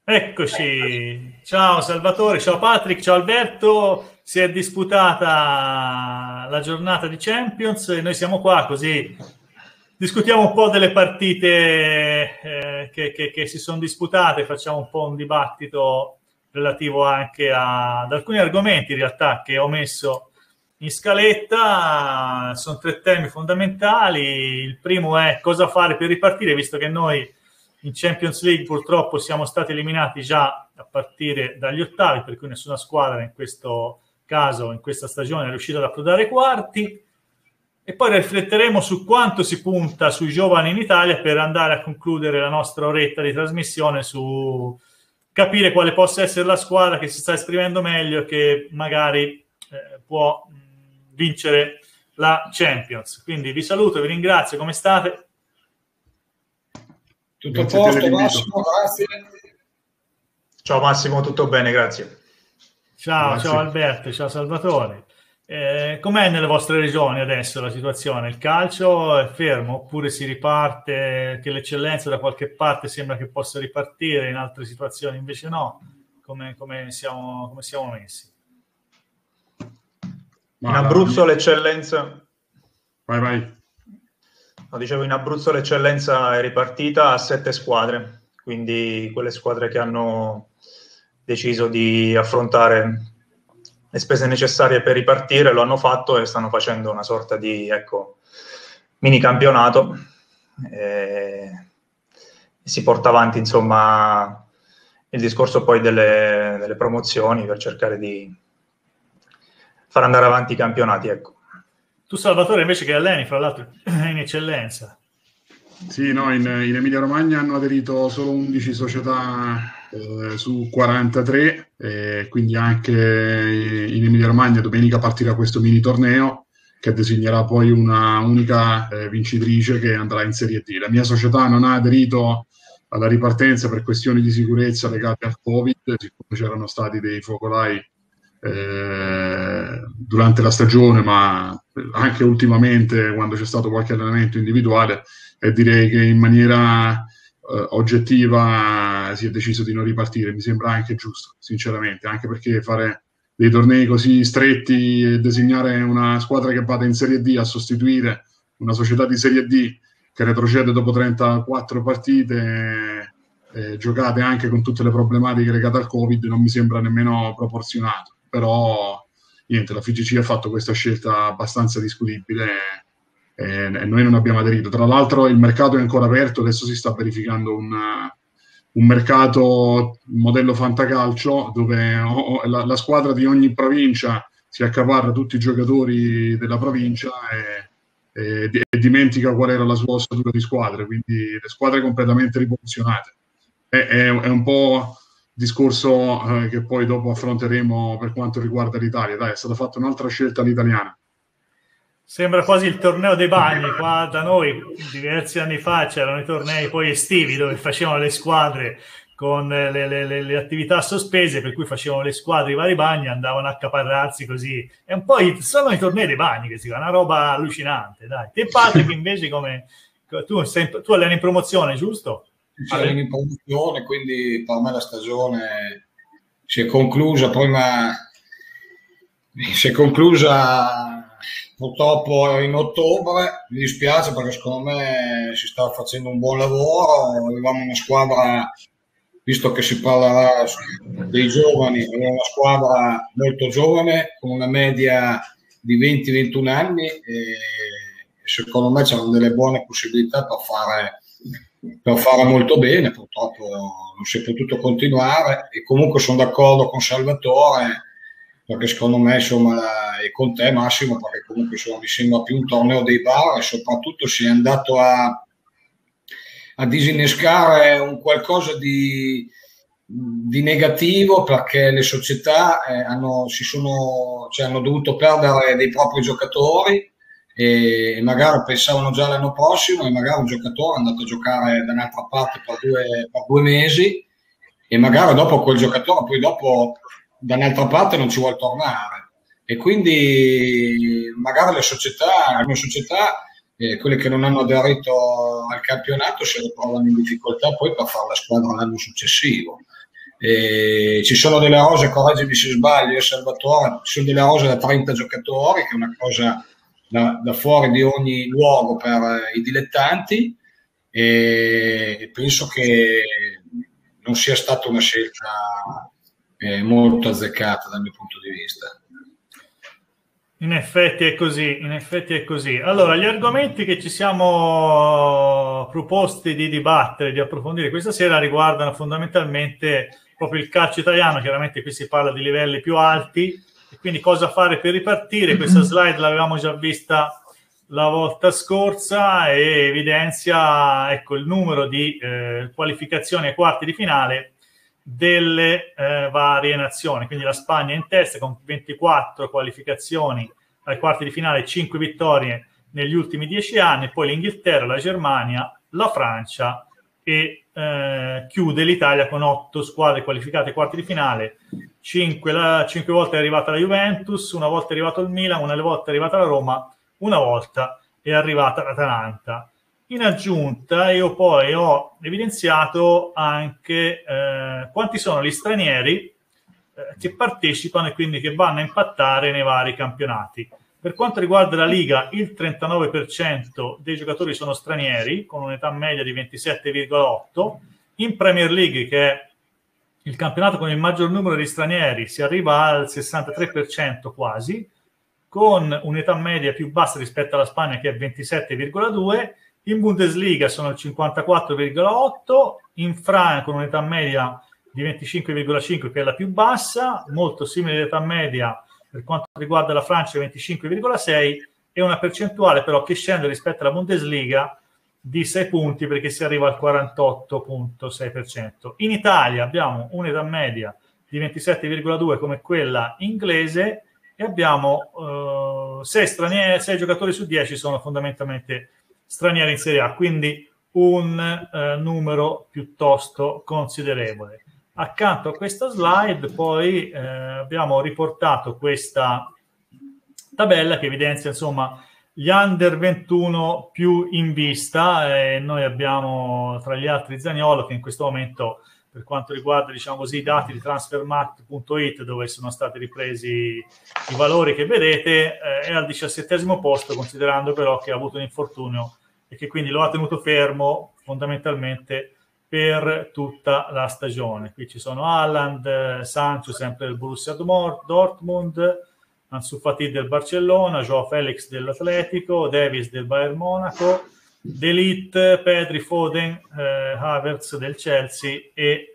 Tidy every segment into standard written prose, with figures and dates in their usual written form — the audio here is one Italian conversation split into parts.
Eccoci, ciao Salvatore, ciao Patrick, ciao Alberto. Si è disputata la giornata di Champions e noi siamo qua così discutiamo un po' delle partite che si sono disputate, facciamo un po' un dibattito relativo anche ad alcuni argomenti in realtà che ho messo in scaletta. Sono tre temi fondamentali. Il primo è cosa fare per ripartire, visto che noi in Champions League purtroppo siamo stati eliminati già a partire dagli ottavi, per cui nessuna squadra in questo caso, in questa stagione, è riuscita ad approdare ai quarti. E poi rifletteremo su quanto si punta sui giovani in Italia per andare a concludere la nostra oretta di trasmissione su capire quale possa essere la squadra che si sta esprimendo meglio e che magari può vincere la Champions. Quindi vi saluto, vi ringrazio, come state? Tutto a posto, Massimo, grazie. Ciao Massimo, tutto bene, grazie. Ciao Alberto, ciao Salvatore. Com'è nelle vostre regioni adesso la situazione? Il calcio è fermo oppure si riparte? Che l'eccellenza da qualche parte sembra che possa ripartire, in altre situazioni invece no? Come siamo messi? In Abruzzo l'eccellenza... Vai. No, dicevo, in Abruzzo l'eccellenza è ripartita a 7 squadre, quindi quelle squadre che hanno deciso di affrontare le spese necessarie per ripartire lo hanno fatto e stanno facendo una sorta di mini campionato e si porta avanti insomma il discorso poi delle promozioni per cercare di far andare avanti i campionati, ecco. Tu Salvatore invece che alleni fra l'altro in eccellenza. Sì, no, in Emilia Romagna hanno aderito solo 11 società su 43, quindi anche in Emilia Romagna domenica partirà questo mini torneo che designerà poi una unica vincitrice che andrà in Serie D. La mia società non ha aderito alla ripartenza per questioni di sicurezza legate al Covid, siccome c'erano stati dei focolai durante la stagione, ma anche ultimamente quando c'è stato qualche allenamento individuale, e direi che in maniera oggettiva si è deciso di non ripartire. Mi sembra anche giusto, sinceramente, anche perché fare dei tornei così stretti e designare una squadra che vada in Serie D a sostituire una società di Serie D che retrocede dopo 34 partite giocate anche con tutte le problematiche legate al Covid non mi sembra nemmeno proporzionato. Però niente, la FIGC ha fatto questa scelta abbastanza discutibile e noi non abbiamo aderito. Tra l'altro il mercato è ancora aperto, adesso si sta verificando un mercato modello fantacalcio dove la squadra di ogni provincia si accaparra tutti i giocatori della provincia e dimentica qual era la sua ossatura di squadre, quindi le squadre completamente rivoluzionate. È un po' discorso che poi dopo affronteremo per quanto riguarda l'Italia. Dai, è stata fatta un'altra scelta all'italiana. Sembra quasi il torneo dei bagni. Qua da noi diversi anni fa c'erano i tornei poi estivi dove facevano le squadre con le attività sospese, per cui facevano le squadre i vari bagni, andavano a accaparrarsi così. È un po' sono i tornei dei bagni che si fa, una roba allucinante. Dai, te Patrick invece come tu alleni in promozione, giusto? Alleno in promozione, quindi per me la stagione si è conclusa, si è conclusa purtroppo in ottobre. Mi dispiace perché secondo me si sta facendo un buon lavoro, avevamo una squadra, visto che si parlerà dei giovani, avevamo una squadra molto giovane con una media di 20-21 anni e secondo me c'erano delle buone possibilità per fare molto bene. Purtroppo non si è potuto continuare e comunque sono d'accordo con Salvatore perché secondo me insomma e con te Massimo, perché comunque insomma mi sembra più un torneo dei bar e soprattutto si è andato a disinnescare un qualcosa di negativo, perché le società hanno dovuto perdere dei propri giocatori e magari pensavano già l'anno prossimo e magari un giocatore è andato a giocare da un'altra parte per due mesi e magari dopo quel giocatore poi dopo da un'altra parte non ci vuole tornare e quindi magari la mia società quelle che non hanno aderito al campionato si ritrovano in difficoltà poi per fare la squadra l'anno successivo Ci sono delle rose, correggimi se sbaglio, Salvatore, ci sono delle rose da 30 giocatori, che è una cosa da fuori di ogni luogo per i dilettanti, e penso che non sia stata una scelta molto azzeccata dal mio punto di vista. In effetti è così, in effetti è così. Allora, gli argomenti che ci siamo proposti di dibattere, di approfondire questa sera riguardano fondamentalmente proprio il calcio italiano. Chiaramente qui si parla di livelli più alti, e quindi cosa fare per ripartire. Questa slide l'avevamo già vista la volta scorsa e evidenzia, ecco, il numero di qualificazioni ai quarti di finale delle varie nazioni. Quindi la Spagna in testa con 24 qualificazioni ai quarti di finale, 5 vittorie negli ultimi 10 anni, poi l'Inghilterra, la Germania, la Francia e chiude l'Italia con 8 squadre qualificate ai quarti di finale. 5 volte è arrivata la Juventus, una volta è arrivato il Milan, una volta è arrivata la Roma, una volta è arrivata l'Atalanta. In aggiunta io poi ho evidenziato anche quanti sono gli stranieri che partecipano e quindi che vanno a impattare nei vari campionati. Per quanto riguarda la Liga, il 39% dei giocatori sono stranieri, con un'età media di 27,8. In Premier League, che è il campionato con il maggior numero di stranieri, si arriva al 63% quasi, con un'età media più bassa rispetto alla Spagna, che è 27,2. In Bundesliga sono il 54,8, in Francia con un'età media di 25,5, che è la più bassa, molto simile all'età media per quanto riguarda la Francia, 25,6, e una percentuale però che scende rispetto alla Bundesliga di 6 punti, perché si arriva al 48,6%. In Italia abbiamo un'età media di 27,2 come quella inglese, e abbiamo 6 giocatori su 10 sono fondamentalmente stranieri in Serie A, quindi un numero piuttosto considerevole. Accanto a questa slide poi abbiamo riportato questa tabella che evidenzia insomma gli under 21 più in vista, e noi abbiamo tra gli altri Zaniolo, che in questo momento, per quanto riguarda, diciamo così, i dati di transfermarkt.it, dove sono stati ripresi i valori che vedete, è al 17° posto, considerando però che ha avuto un infortunio e che quindi lo ha tenuto fermo fondamentalmente per tutta la stagione. Qui ci sono Haaland, Sancho sempre del Borussia Dortmund, Ansu Fati del Barcellona, Joao Felix dell'Atletico, Davis del Bayern Monaco, De Ligt, Pedri, Foden, Havertz del Chelsea e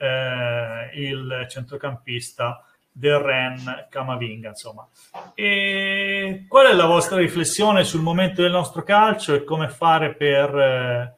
il centrocampista del Rennes, Camavinga, insomma. E qual è la vostra riflessione sul momento del nostro calcio e come fare per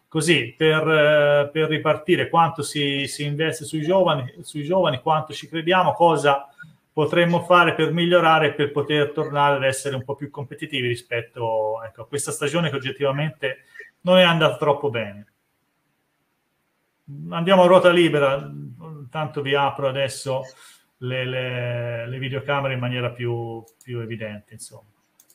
ripartire? Quanto si investe sui giovani, quanto ci crediamo, cosa potremmo fare per migliorare, per poter tornare ad essere un po' più competitivi rispetto, ecco, a questa stagione che oggettivamente non è andata troppo bene. Andiamo a ruota libera, tanto vi apro adesso le videocamere in maniera più evidente, insomma.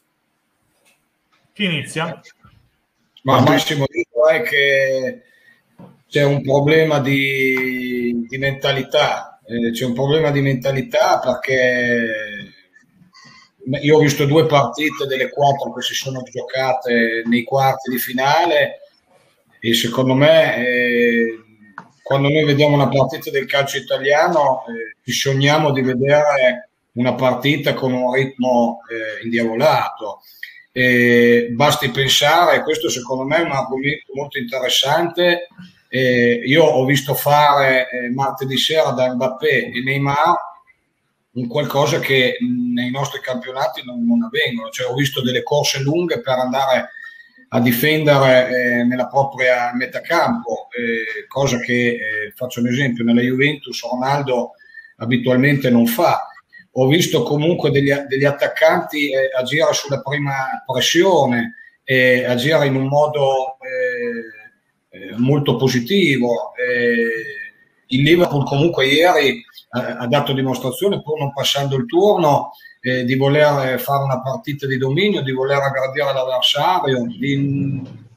Chi inizia? Ma Massimo, dico è che c'è un problema di mentalità. C'è un problema di mentalità, perché io ho visto 2 partite delle 4 che si sono giocate nei quarti di finale, e secondo me quando noi vediamo una partita del calcio italiano ci sogniamo di vedere una partita con un ritmo indiavolato. Basti pensare, questo secondo me è un argomento molto interessante. Io ho visto fare martedì sera da Mbappé e Neymar un qualcosa che nei nostri campionati non avvengono, cioè ho visto delle corse lunghe per andare a difendere nella propria metacampo, cosa che, faccio un esempio, nella Juventus Ronaldo abitualmente non fa. Ho visto comunque degli attaccanti agire sulla prima pressione, agire in un modo molto positivo. Il Liverpool comunque ieri ha dato dimostrazione, pur non passando il turno, di voler fare una partita di dominio, di voler aggredire l'avversario,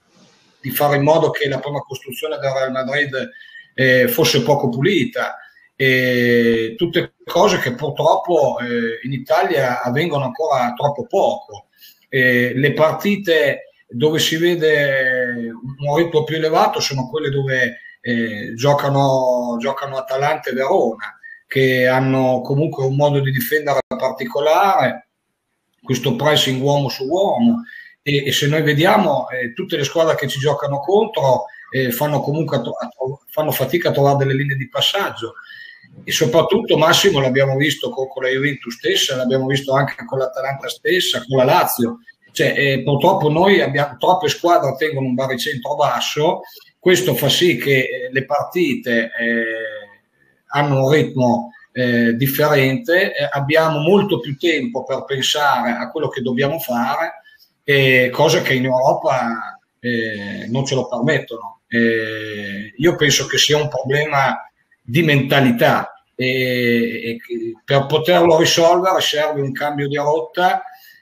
di fare in modo che la prima costruzione del Real Madrid fosse poco pulita. e tutte cose che purtroppo in Italia avvengono ancora troppo poco. Le partite dove si vede un ritmo più elevato sono quelle dove giocano Atalanta e Verona, che hanno comunque un modo di difendere particolare, questo pressing uomo su uomo, e se noi vediamo tutte le squadre che ci giocano contro fanno comunque fanno fatica a trovare delle linee di passaggio, e soprattutto Massimo l'abbiamo visto con la Juventus stessa, l'abbiamo visto anche con l'Atalanta stessa, con la Lazio, cioè purtroppo noi abbiamo troppe squadre tengono un baricentro basso, questo fa sì che le partite hanno un ritmo differente, abbiamo molto più tempo per pensare a quello che dobbiamo fare, cosa che in Europa non ce lo permettono. Io penso che sia un problema di mentalità, e per poterlo risolvere serve un cambio di rotta,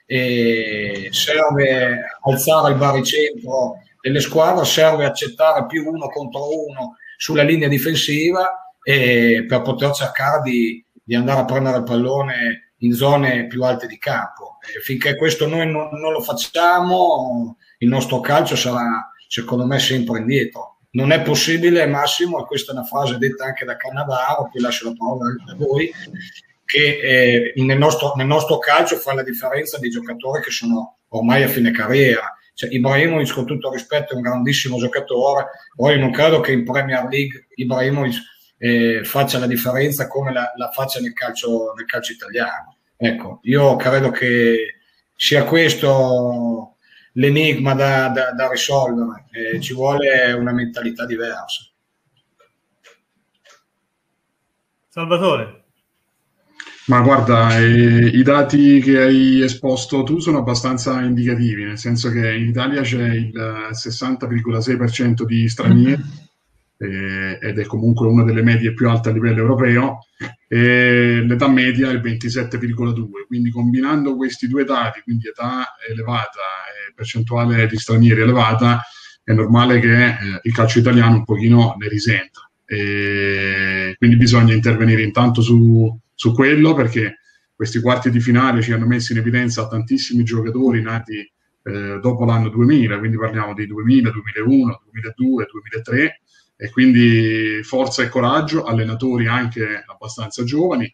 serve alzare il baricentro delle squadre, serve accettare più uno contro uno sulla linea difensiva, per poter cercare di andare a prendere il pallone in zone più alte di campo. Finché questo noi non lo facciamo, il nostro calcio sarà, secondo me, sempre indietro. Non è possibile, Massimo, e questa è una frase detta anche da Cannavaro, poi lascio la parola a voi, che nel nostro calcio fa la differenza dei giocatori che sono ormai a fine carriera. Cioè, Ibrahimovic, con tutto il rispetto, è un grandissimo giocatore, poi non credo che in Premier League Ibrahimovic faccia la differenza come la faccia nel calcio italiano. Ecco, io credo che sia questo l'enigma da risolvere, ci vuole una mentalità diversa. Salvatore. Ma guarda, i dati che hai esposto tu sono abbastanza indicativi, nel senso che in Italia c'è il 60,6% di stranieri, ed è comunque una delle medie più alte a livello europeo, e l'età media è il 27,2, quindi combinando questi due dati, quindi età elevata e percentuale di stranieri elevata, è normale che il calcio italiano un pochino ne risenta, e quindi bisogna intervenire intanto su quello, perché questi quarti di finale ci hanno messo in evidenza tantissimi giocatori nati dopo l'anno 2000, quindi parliamo di 2000, 2001, 2002, 2003, e quindi forza e coraggio, allenatori anche abbastanza giovani,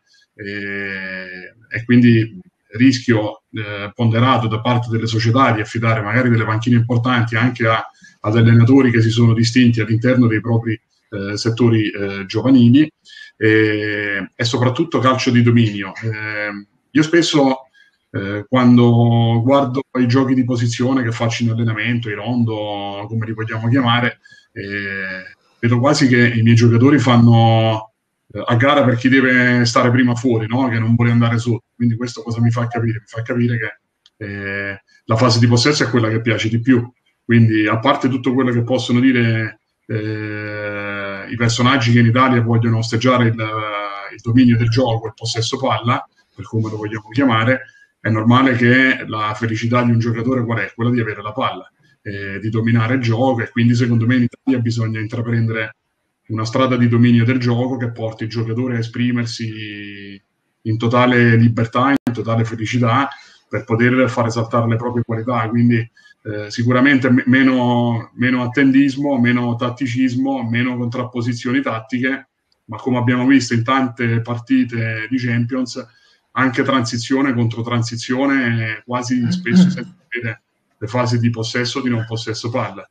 e quindi rischio ponderato da parte delle società di affidare magari delle panchine importanti anche ad allenatori che si sono distinti all'interno dei propri settori giovanili, e soprattutto calcio di dominio. Io spesso quando guardo i giochi di posizione che faccio in allenamento, i rondo, come li vogliamo chiamare, vedo quasi che i miei giocatori fanno a gara per chi deve stare prima fuori, no? Che non vuole andare sotto. Quindi questo cosa mi fa capire? Mi fa capire che la fase di possesso è quella che piace di più. Quindi, a parte tutto quello che possono dire i personaggi che in Italia vogliono osteggiare il dominio del gioco, il possesso palla, per come lo vogliamo chiamare, è normale che la felicità di un giocatore qual è? Quella di avere la palla, di dominare il gioco, e quindi secondo me in Italia bisogna intraprendere una strada di dominio del gioco che porti il giocatore a esprimersi in totale libertà, in totale felicità, per poter fare saltare le proprie qualità. Quindi sicuramente meno attendismo, meno tatticismo, meno contrapposizioni tattiche, ma come abbiamo visto in tante partite di Champions, anche transizione contro transizione, quasi spesso si vede le fasi di possesso o di non possesso palla,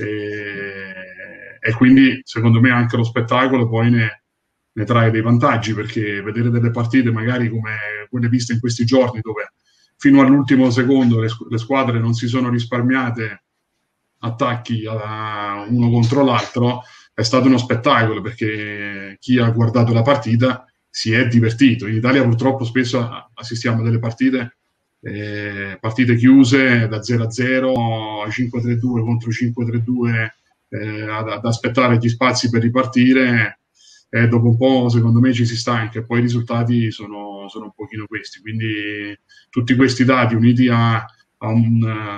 e quindi secondo me anche lo spettacolo poi ne trae dei vantaggi, perché vedere delle partite magari come quelle viste in questi giorni, dove fino all'ultimo secondo le squadre non si sono risparmiate attacchi uno contro l'altro, è stato uno spettacolo, perché chi ha guardato la partita si è divertito. In Italia purtroppo spesso assistiamo a delle partite chiuse da 0-0, 5-3-2 contro 5-3-2, ad aspettare gli spazi per ripartire, e dopo un po' secondo me ci si stanca, e poi i risultati sono un pochino questi. Quindi tutti questi dati uniti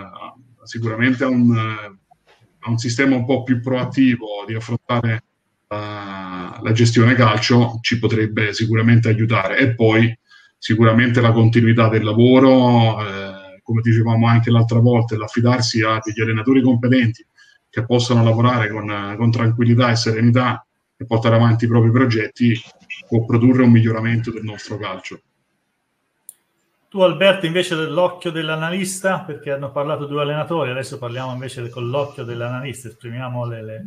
sicuramente a un sistema un po' più proattivo di affrontare la gestione calcio ci potrebbe sicuramente aiutare. E poi sicuramente la continuità del lavoro, come dicevamo anche l'altra volta, l'affidarsi a degli allenatori competenti che possano lavorare con tranquillità e serenità e portare avanti i propri progetti, può produrre un miglioramento del nostro calcio. Tu, Alberto, invece dell'occhio dell'analista, perché hanno parlato due allenatori, adesso parliamo invece con l'occhio dell'analista, esprimiamo le...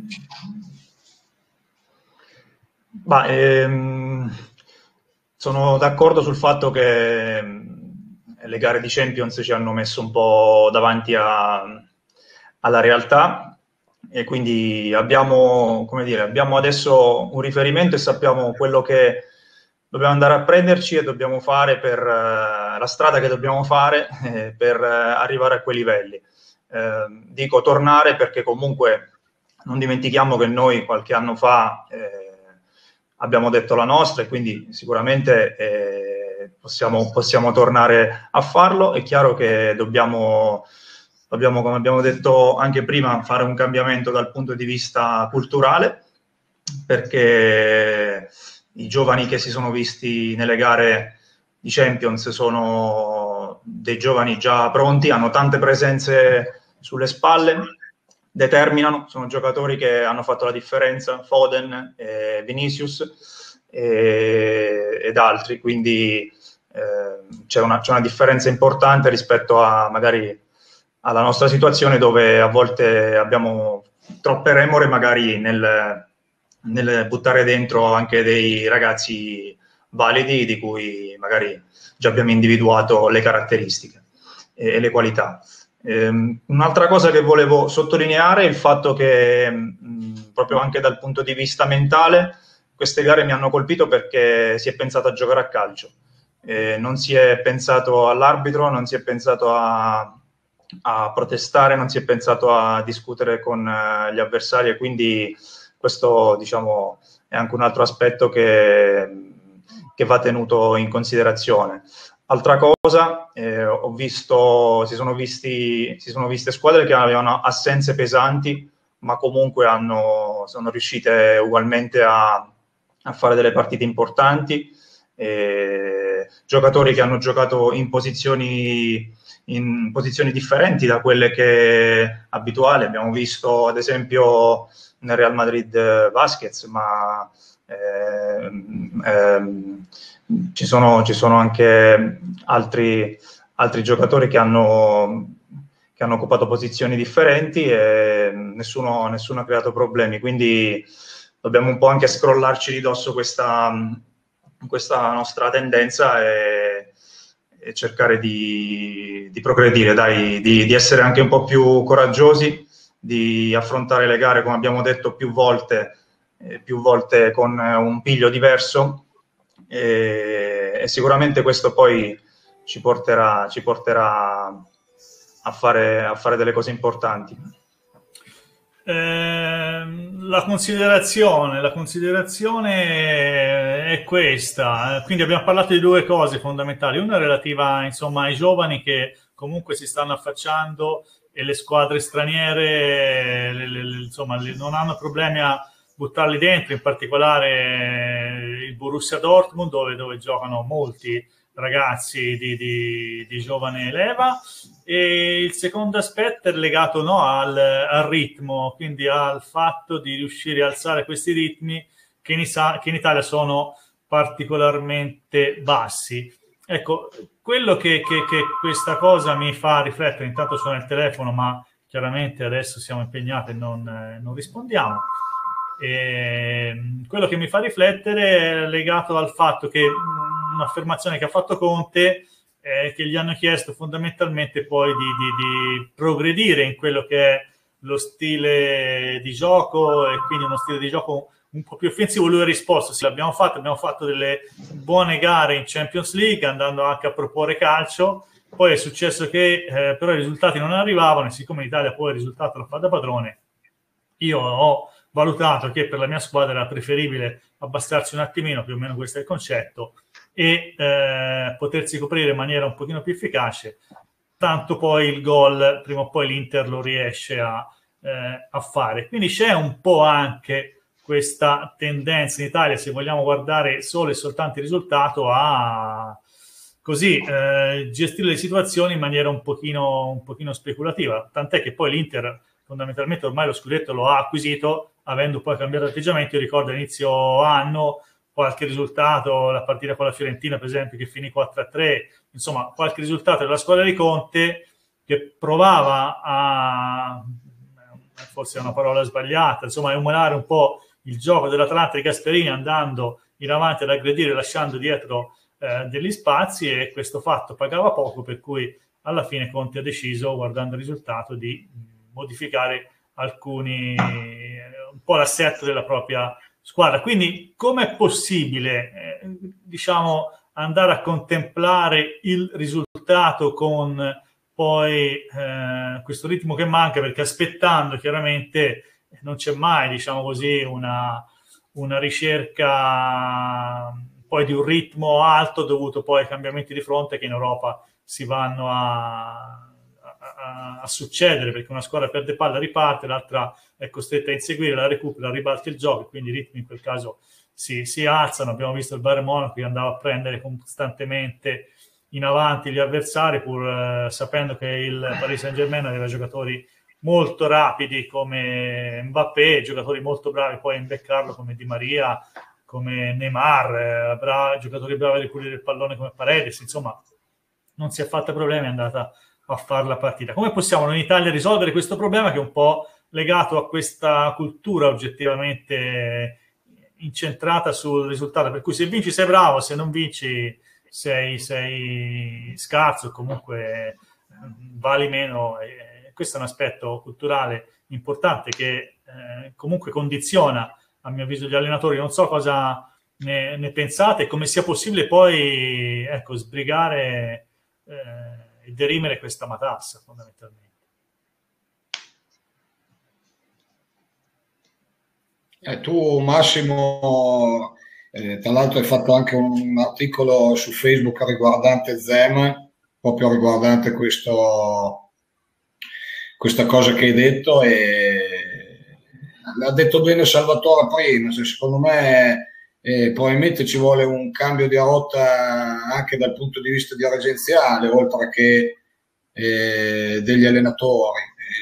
Sono d'accordo sul fatto che le gare di Champions ci hanno messo un po' davanti alla realtà, e quindi abbiamo adesso un riferimento e sappiamo quello che dobbiamo andare a prenderci e dobbiamo fare per la strada che dobbiamo fare per arrivare a quei livelli. Dico tornare perché comunque non dimentichiamo che noi qualche anno fa abbiamo detto la nostra, e quindi sicuramente possiamo tornare a farlo. È chiaro che dobbiamo, come abbiamo detto anche prima, fare un cambiamento dal punto di vista culturale, perché i giovani che si sono visti nelle gare di Champions sono dei giovani già pronti, hanno tante presenze sulle spalle, determinano, sono giocatori che hanno fatto la differenza, Foden, Vinicius ed altri, quindi c'è una differenza importante rispetto a magari alla nostra situazione, dove a volte abbiamo troppe remore magari nel buttare dentro anche dei ragazzi validi di cui magari già abbiamo individuato le caratteristiche e le qualità. Un'altra cosa che volevo sottolineare è il fatto che proprio anche dal punto di vista mentale queste gare mi hanno colpito, perché si è pensato a giocare a calcio, non si è pensato all'arbitro, non si è pensato a protestare, non si è pensato a discutere con gli avversari, e quindi questo, diciamo, è anche un altro aspetto che va tenuto in considerazione. Altra cosa, ho visto, si sono viste squadre che avevano assenze pesanti, ma comunque sono riuscite ugualmente a fare delle partite importanti, giocatori che hanno giocato in posizioni differenti da quelle che abituali. Abbiamo visto ad esempio nel Real Madrid Vasquez, ma ci sono anche altri giocatori che hanno occupato posizioni differenti e nessuno ha creato problemi, quindi dobbiamo un po' anche scrollarci di dosso questa nostra tendenza e cercare di progredire, di essere anche un po' più coraggiosi, di affrontare le gare, come abbiamo detto più volte con un piglio diverso, e sicuramente questo poi ci porterà a fare delle cose importanti. La considerazione è questa. Quindi abbiamo parlato di due cose fondamentali. Una è relativa, insomma, ai giovani che comunque si stanno affacciando, e le squadre straniere insomma, non hanno problemi a buttarli dentro, in particolare il Borussia Dortmund, dove giocano molti ragazzi di giovane leva. E il secondo aspetto è legato al ritmo, quindi al fatto di riuscire a alzare questi ritmi che in Italia sono particolarmente bassi. Ecco, quello che questa cosa mi fa riflettere, intanto sono al telefono, ma chiaramente adesso siamo impegnati e non rispondiamo. Quello che mi fa riflettere è legato al fatto che un'affermazione che ha fatto Conte è che gli hanno chiesto fondamentalmente poi di progredire in quello che è lo stile di gioco, e quindi uno stile di gioco un po' più offensivo. Lui ha risposto: sì, abbiamo fatto delle buone gare in Champions League, andando anche a proporre calcio. Poi è successo che però i risultati non arrivavano, e siccome l'Italia poi il risultato lo fa da padrone, io ho valutato che per la mia squadra era preferibile abbassarsi un attimino, più o meno questo è il concetto, e potersi coprire in maniera un pochino più efficace, tanto poi il gol prima o poi l'Inter lo riesce a fare. Quindi c'è un po' anche questa tendenza in Italia, se vogliamo guardare solo e soltanto il risultato, a così gestire le situazioni in maniera un pochino speculativa, tant'è che poi l'Inter fondamentalmente ormai lo scudetto lo ha acquisito, avendo poi cambiato atteggiamento. Io ricordo all'inizio anno qualche risultato, la partita con la Fiorentina per esempio che finì 4-3, insomma qualche risultato della squadra di Conte che provava a, forse è una parola sbagliata, insomma a emulare un po' il gioco dell'Atalanta di Gasperini, andando in avanti ad aggredire, lasciando dietro degli spazi, e questo fatto pagava poco, per cui alla fine Conte ha deciso, guardando il risultato, di modificare un po' l'assetto della propria squadra. Quindi com'è possibile diciamo andare a contemplare il risultato con poi questo ritmo che manca, perché aspettando chiaramente non c'è mai, diciamo così, una ricerca poi di un ritmo alto dovuto poi ai cambiamenti di fronte che in Europa si vanno a succedere, perché una squadra perde palla, riparte, l'altra è costretta a inseguire, la recupera, ribalta il gioco, quindi i ritmi in quel caso si alzano. Abbiamo visto il Bayern Monaco che andava a prendere costantemente in avanti gli avversari, pur sapendo che il Paris Saint-Germain aveva giocatori molto rapidi come Mbappé, giocatori molto bravi poi a imbeccarlo come Di Maria, come Neymar, giocatori bravi a ripulire il pallone come Paredes. Insomma, non si è fatta problemi, è andata a fare la partita. Come possiamo noi in Italia risolvere questo problema, che è un po' legato a questa cultura oggettivamente incentrata sul risultato, per cui se vinci sei bravo, se non vinci sei scarso, comunque vali meno. Questo è un aspetto culturale importante che comunque condiziona, a mio avviso, gli allenatori. Non so cosa ne pensate e come sia possibile poi sbrigare e derimere questa matassa, fondamentalmente. Tu, Massimo, tra l'altro hai fatto anche un articolo su Facebook riguardante Zema, proprio riguardante questa cosa che hai detto, e l'ha detto bene Salvatore prima. Secondo me probabilmente ci vuole un cambio di rotta anche dal punto di vista dirigenziale, oltre che degli allenatori,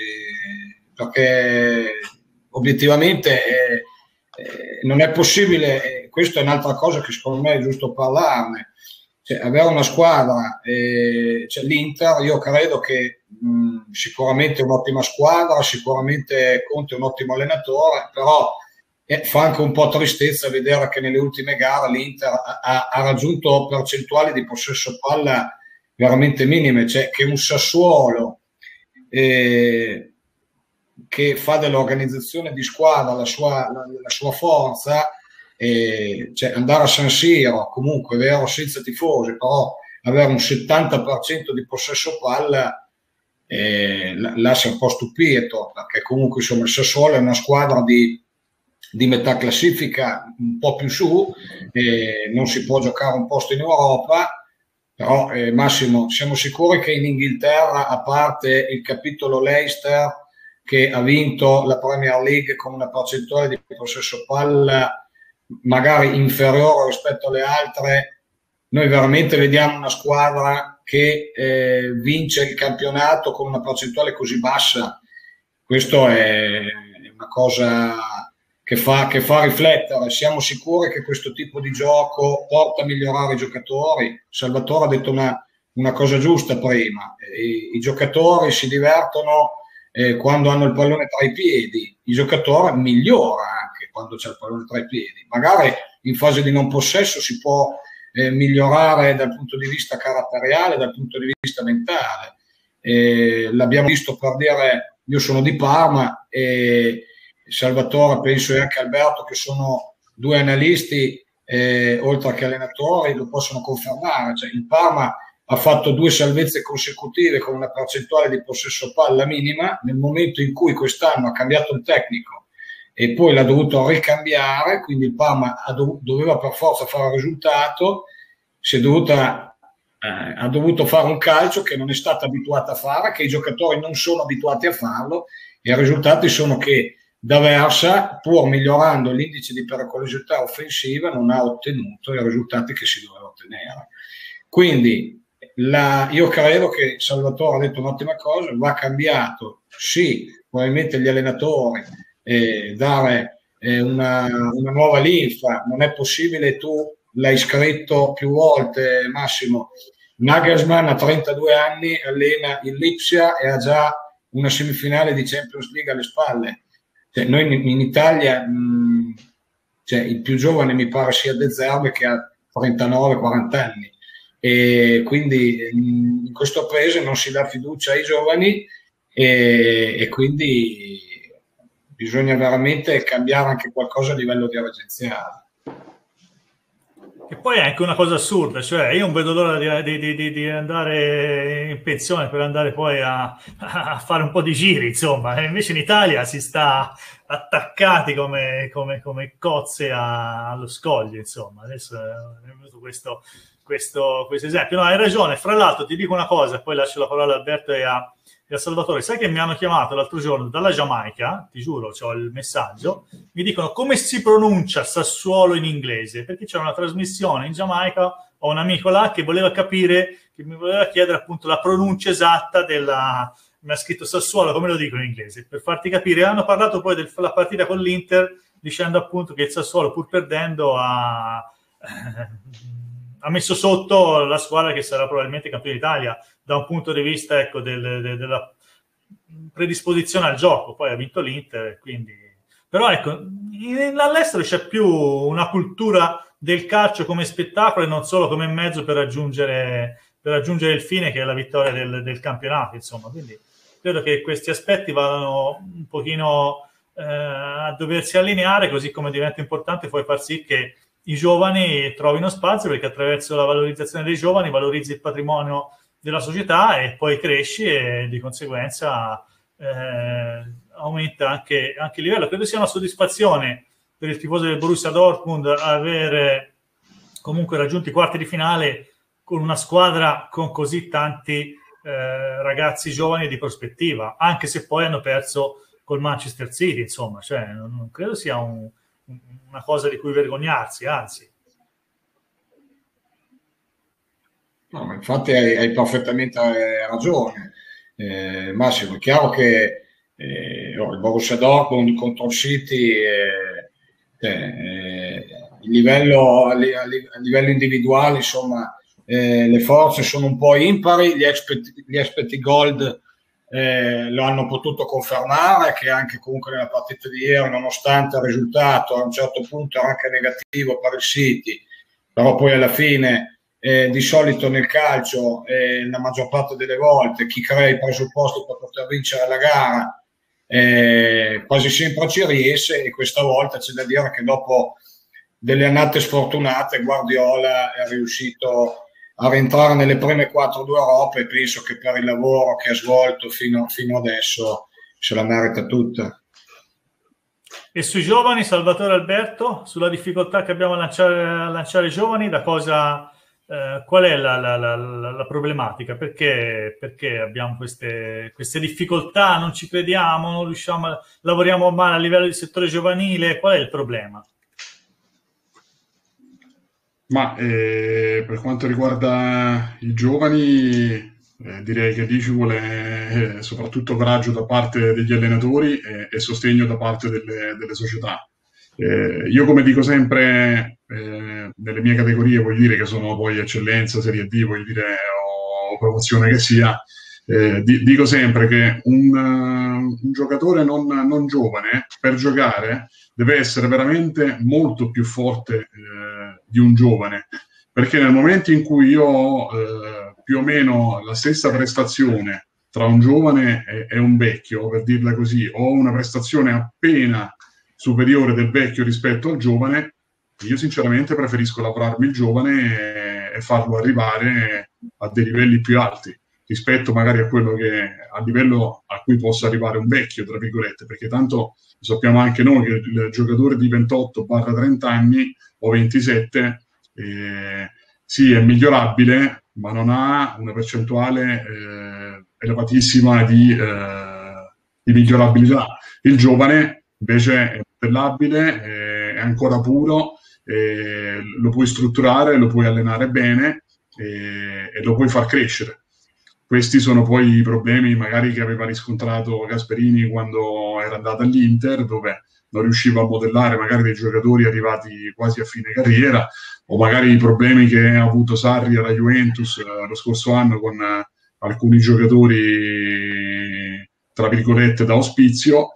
perché obiettivamente non è possibile. Questa è un'altra cosa che secondo me è giusto parlarne, cioè, avere una squadra, cioè l'Inter, io credo che sicuramente è un'ottima squadra, sicuramente Conte è un ottimo allenatore, però fa anche un po' tristezza vedere che nelle ultime gare l'Inter ha raggiunto percentuali di possesso palla veramente minime, cioè che un Sassuolo che fa dell'organizzazione di squadra la sua forza, cioè andare a San Siro, comunque vero, senza tifosi, però avere un 70% di possesso palla lascia un po' stupito, perché comunque insomma il Sassuolo è una squadra di metà classifica, un po' più su, non si può giocare un posto in Europa. Però Massimo, siamo sicuri che in Inghilterra, a parte il capitolo Leicester che ha vinto la Premier League con una percentuale di possesso palla magari inferiore rispetto alle altre, noi veramente vediamo una squadra che vince il campionato con una percentuale così bassa? Questo è una cosa che fa riflettere. Siamo sicuri che questo tipo di gioco porta a migliorare i giocatori? Salvatore ha detto una cosa giusta prima: i giocatori si divertono quando hanno il pallone tra i piedi, il giocatore migliora anche quando c'è il pallone tra i piedi. Magari in fase di non possesso si può migliorare dal punto di vista caratteriale, dal punto di vista mentale. L'abbiamo visto, per dire, io sono di Parma e Salvatore, penso, e anche Alberto, che sono due analisti oltre che allenatori, lo possono confermare. Cioè, il Parma ha fatto 2 salvezze consecutive con una percentuale di possesso palla minima. Nel momento in cui quest'anno ha cambiato il tecnico e poi l'ha dovuto ricambiare, quindi il Parma doveva per forza fare il risultato, ha dovuto fare un calcio che non è stata abituata a fare, che i giocatori non sono abituati a farlo, e i risultati sono che d'Aversa, pur migliorando l'indice di pericolosità offensiva, non ha ottenuto i risultati che si doveva ottenere. Quindi io credo che Salvatore ha detto un'ottima cosa, va cambiato, sì, probabilmente gli allenatori, dare una nuova linfa. Non è possibile, tu l'hai scritto più volte, Massimo, Nagelsmann a 32 anni allena il Lipsia e ha già una semifinale di Champions League alle spalle. Cioè, noi in Italia cioè, il più giovane mi pare sia De Zerbe, che ha 39-40 anni, e quindi in questo paese non si dà fiducia ai giovani, e quindi bisogna veramente cambiare anche qualcosa a livello dirigenziale. E poi è anche una cosa assurda, cioè io non vedo l'ora di andare in pensione per andare poi a fare un po' di giri, insomma, e invece in Italia si sta attaccati come cozze allo scoglio, insomma. Adesso è venuto questo esempio. No, hai ragione. Fra l'altro ti dico una cosa, poi lascio la parola a Alberto e a Salvatore. Sai che mi hanno chiamato l'altro giorno dalla Giamaica, ti giuro, c'ho il messaggio, mi dicono come si pronuncia Sassuolo in inglese, perché c'era una trasmissione in Giamaica, ho un amico là che voleva capire, che mi voleva chiedere appunto la pronuncia esatta mi ha scritto Sassuolo, come lo dicono in inglese, per farti capire. Hanno parlato poi della partita con l'Inter, dicendo appunto che il Sassuolo, pur perdendo, ha messo sotto la squadra che sarà probabilmente campione d'Italia da un punto di vista, ecco, della predisposizione al gioco. Poi ha vinto l'Inter, quindi... Però ecco, all'estero c'è più una cultura del calcio come spettacolo e non solo come mezzo per raggiungere il fine, che è la vittoria del campionato, insomma. Quindi credo che questi aspetti vadano un pochino a doversi allineare, così come diventa importante poi far sì che i giovani trovino spazio, perché attraverso la valorizzazione dei giovani valorizzi il patrimonio della società e poi cresci, e di conseguenza aumenta anche il livello. Credo sia una soddisfazione per il tifoso del Borussia Dortmund avere comunque raggiunto i quarti di finale con una squadra con così tanti ragazzi giovani di prospettiva, anche se poi hanno perso col Manchester City, insomma, cioè non credo sia una cosa di cui vergognarsi, anzi. No, infatti hai perfettamente ragione, Massimo. È chiaro che il Borussia Dortmund contro il City, il livello, a livello individuale, insomma, le forze sono un po' impari, gli expected goal lo hanno potuto confermare, che anche comunque nella partita di ieri, nonostante il risultato a un certo punto era anche negativo per il City, però poi alla fine di solito nel calcio, la maggior parte delle volte, chi crea i presupposti per poter vincere la gara quasi sempre ci riesce, e questa volta c'è da dire che dopo delle annate sfortunate Guardiola è riuscito a rientrare nelle prime 4 d'Europa, e penso che per il lavoro che ha svolto fino adesso se la merita tutta. E sui giovani, Salvatore, Alberto, sulla difficoltà che abbiamo a lanciare i giovani, qual è la problematica? Perché abbiamo queste difficoltà? Non ci crediamo, non riusciamo, lavoriamo male a livello di settore giovanile? Qual è il problema? Ma per quanto riguarda i giovani, direi che lì ci vuole soprattutto coraggio da parte degli allenatori e sostegno da parte delle società. Io, come dico sempre, nelle mie categorie, voglio dire che sono poi eccellenza, Serie D, voglio dire, o promozione che sia, dico sempre che un giocatore non giovane, per giocare, deve essere veramente molto più forte di un giovane, perché nel momento in cui io ho più o meno la stessa prestazione tra un giovane e un vecchio, per dirla così, ho una prestazione appena superiore del vecchio rispetto al giovane, io sinceramente preferisco lavorarmi il giovane e farlo arrivare a dei livelli più alti rispetto magari a quello a livello a cui possa arrivare un vecchio, tra virgolette, perché tanto sappiamo anche noi che il giocatore di 28-30 anni o 27 sì, è migliorabile, ma non ha una percentuale elevatissima di migliorabilità. Il giovane invece è modellabile, è ancora puro, lo puoi strutturare, lo puoi allenare bene e lo puoi far crescere. Questi sono poi i problemi magari che aveva riscontrato Gasperini quando era andato all'Inter, dove non riusciva a modellare magari dei giocatori arrivati quasi a fine carriera, o magari i problemi che ha avuto Sarri alla Juventus lo scorso anno con alcuni giocatori, tra virgolette, da ospizio,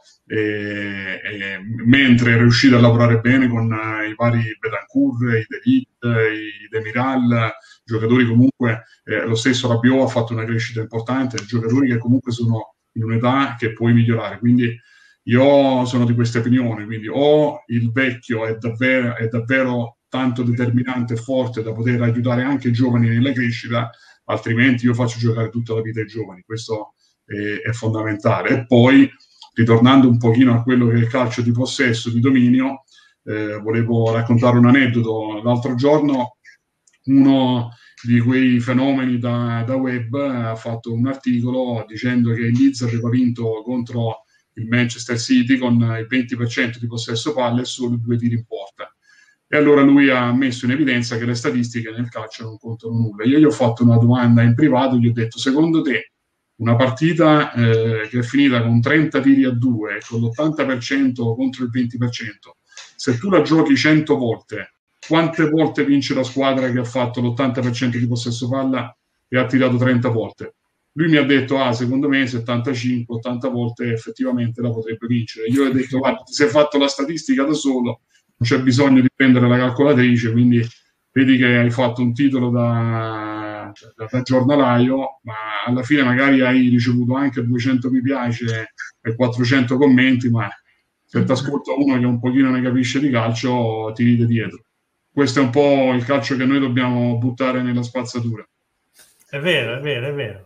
mentre è riuscito a lavorare bene con i vari Betancourt, i De Ligt, i Demiral, giocatori comunque, lo stesso Rabiot ha fatto una crescita importante, giocatori che comunque sono in un'età che puoi migliorare, quindi io sono di questa opinione, quindi o il vecchio è davvero tanto determinante e forte da poter aiutare anche i giovani nella crescita, altrimenti io faccio giocare tutta la vita ai giovani, questo è fondamentale. E poi, ritornando un pochino a quello che è il calcio di possesso, di dominio, volevo raccontare un aneddoto. L'altro giorno uno di quei fenomeni da web ha fatto un articolo dicendo che il Leeds aveva vinto contro il Manchester City con il 20% di possesso palle e solo 2 tiri in porta. E allora lui ha messo in evidenza che le statistiche nel calcio non contano nulla. Io gli ho fatto una domanda in privato, gli ho detto: secondo te una partita che è finita con 30 tiri a 2 e con l'80% contro il 20%, se tu la giochi 100 volte, quante volte vince la squadra che ha fatto l'80% di possesso palla e ha tirato 30 volte? Lui mi ha detto, secondo me 75-80 volte effettivamente la potrebbe vincere. Io gli ho detto, guarda, ti sei fatto la statistica da solo, non c'è bisogno di prendere la calcolatrice, quindi vedi che hai fatto un titolo da giornalaio, ma alla fine magari hai ricevuto anche 200 mi piace e 400 commenti, ma se ti ascolta uno che un pochino ne capisce di calcio, ti ride dietro. Questo è un po' il calcio che noi dobbiamo buttare nella spazzatura. È vero, è vero, è vero.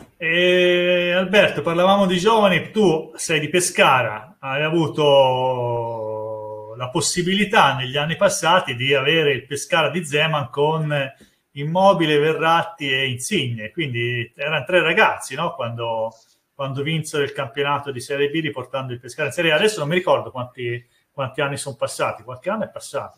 E Alberto, parlavamo di giovani, tu sei di Pescara, hai avuto la possibilità negli anni passati di avere il Pescara di Zeman con Immobile, Verratti e Insigne, quindi erano 3 ragazzi, no? Quando vinsero il campionato di Serie B riportando il Pescara in Serie A. Adesso non mi ricordo quanti anni sono passati, qualche anno è passato.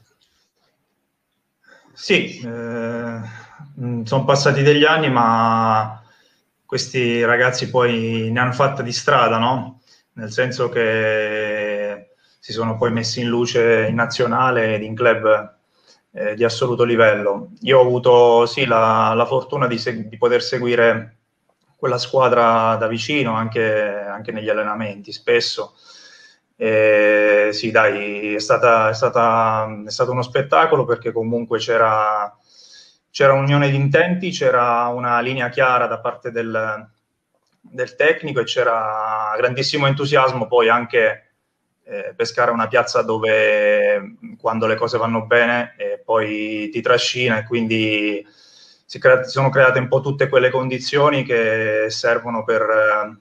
Sì, sono passati degli anni, ma questi ragazzi poi ne hanno fatta di strada, no? Nel senso che si sono poi messi in luce in nazionale ed in club di assoluto livello. Io ho avuto la fortuna di poter seguire quella squadra da vicino, anche negli allenamenti, spesso. Sì, dai, è stato uno spettacolo, perché comunque c'era un'unione di intenti, c'era una linea chiara da parte del tecnico e c'era grandissimo entusiasmo. Poi anche Pescara è una piazza dove, quando le cose vanno bene, poi ti trascina, e quindi si sono create un po' tutte quelle condizioni che servono per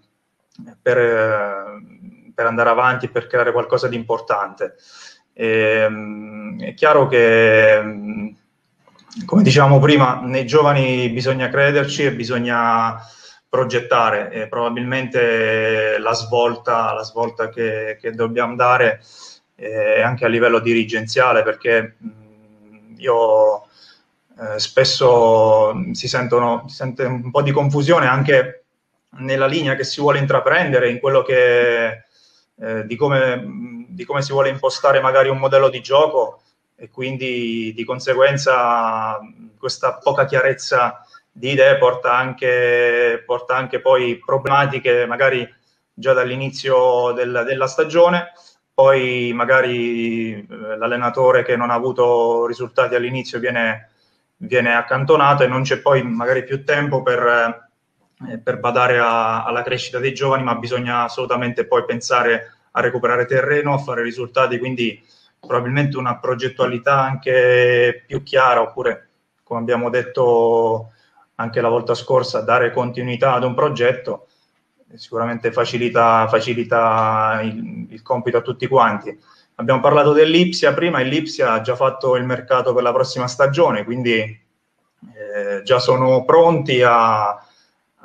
andare avanti, per creare qualcosa di importante. È chiaro che, come dicevamo prima, nei giovani bisogna crederci e bisogna progettare, e probabilmente la svolta che dobbiamo dare anche a livello dirigenziale, perché io spesso si sente un po' di confusione anche nella linea che si vuole intraprendere, in quello che di come si vuole impostare magari un modello di gioco, e quindi di conseguenza questa poca chiarezza di idee porta anche poi problematiche magari già dall'inizio della stagione. Poi magari l'allenatore che non ha avuto risultati all'inizio viene accantonato, e non c'è poi magari più tempo per badare alla crescita dei giovani, ma bisogna assolutamente poi pensare a recuperare terreno, a fare risultati, quindi probabilmente una progettualità anche più chiara, oppure, come abbiamo detto anche la volta scorsa, dare continuità ad un progetto sicuramente facilita il compito a tutti quanti. Abbiamo parlato dell'Ipsia prima, e l'Ipsia ha già fatto il mercato per la prossima stagione, quindi già sono pronti a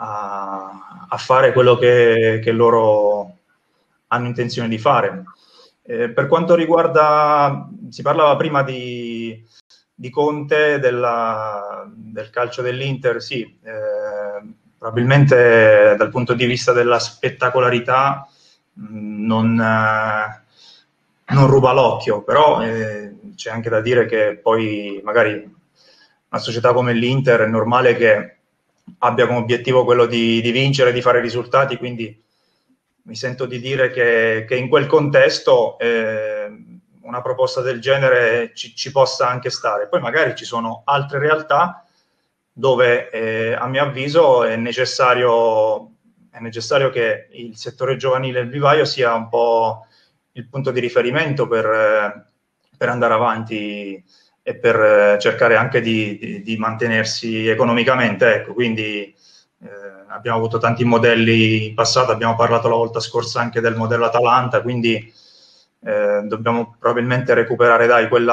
fare quello che loro hanno intenzione di fare. Per quanto riguarda, si parlava prima di Conte, del calcio dell'Inter, sì, probabilmente dal punto di vista della spettacolarità non ruba l'occhio, però c'è anche da dire che poi magari una società come l'Inter è normale che abbia come obiettivo quello di vincere, di fare risultati, quindi mi sento di dire che in quel contesto una proposta del genere ci possa anche stare. Poi magari ci sono altre realtà dove a mio avviso è necessario che il settore giovanile del vivaio sia un po' il punto di riferimento per andare avanti e per cercare anche di mantenersi economicamente. Ecco, quindi abbiamo avuto tanti modelli in passato, abbiamo parlato la volta scorsa anche del modello Atalanta, quindi dobbiamo probabilmente recuperare